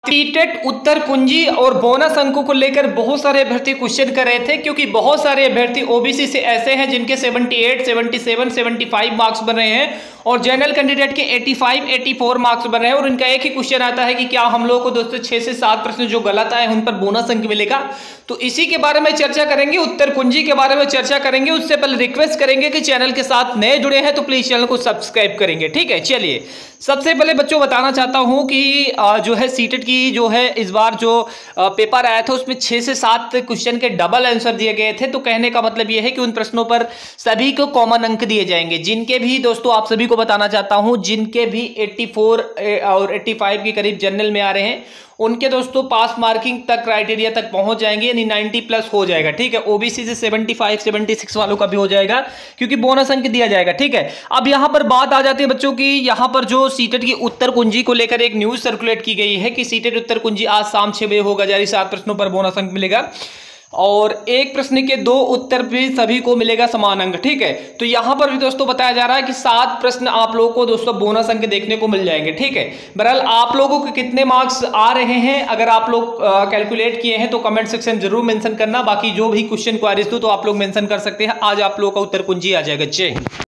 CTET उत्तर कुंजी और bonus अंकों को लेकर बहुत सारे अभ्यर्थी क्वेश्चन कर रहे थे, क्योंकि बहुत सारे अभ्यर्थी ओबीसी से ऐसे हैं जिनके 78, 77, 75 मार्क्स बन रहे हैं और जनरल कैंडिडेट के 85, 84 मार्क्स बन रहे हैं। और इनका एक ही क्वेश्चन आता है कि क्या हम लोग को दोस्तों 6 से 7 प्रश्न जो गलत आए उन पर बोनस अंक मिलेगा। तो इसी के बारे में चर्चा करेंगे, उत्तर कुंजी के बारे में चर्चा करेंगे। उससे पहले रिक्वेस्ट करेंगे कि चैनल के साथ नए जुड़े हैं तो प्लीज चैनल को सब्सक्राइब करेंगे। ठीक है, चलिए सबसे पहले बच्चों बताना चाहता हूं कि जो है सीटेट की जो है इस बार जो पेपर आया था उसमें 6 से 7 क्वेश्चन के डबल आंसर दिए गए थे। तो कहने का मतलब यह है कि उन प्रश्नों पर सभी को कॉमन अंक दिए जाएंगे। जिनके भी दोस्तों आप सभी को बताना चाहता हूं जिनके भी 84 और 85 के करीब जनरल में आ रहे हैं उनके दोस्तों पास मार्किंग तक क्राइटेरिया तक पहुंच जाएंगे, यानी 90 प्लस हो जाएगा। ठीक है, ओबीसी से 75, 76 वालों का भी हो जाएगा क्योंकि बोनस अंक दिया जाएगा। ठीक है, अब यहां पर बात आ जाती है बच्चों की, यहां पर जो सीटेट की उत्तर कुंजी को लेकर एक न्यूज सर्कुलेट की गई है कि सीटेट उत्तर कुंजी आज शाम 6 बजे होगा जारी। 7 प्रश्नों पर बोनस अंक मिलेगा और एक प्रश्न के 2 उत्तर भी सभी को मिलेगा समान अंक। ठीक है, तो यहां पर भी दोस्तों बताया जा रहा है कि 7 प्रश्न आप लोगों को दोस्तों बोनस अंक देखने को मिल जाएंगे। ठीक है, बहरहाल आप लोगों को कितने मार्क्स आ रहे हैं अगर आप लोग कैलकुलेट किए हैं तो कमेंट सेक्शन जरूर मेंशन करना। बाकी जो भी क्वेश्चन क्वेरीज हो तो आप लोग मेंशन कर सकते हैं। आज आप लोगों का उत्तर कुंजी आ जाएगा। जय हिंद।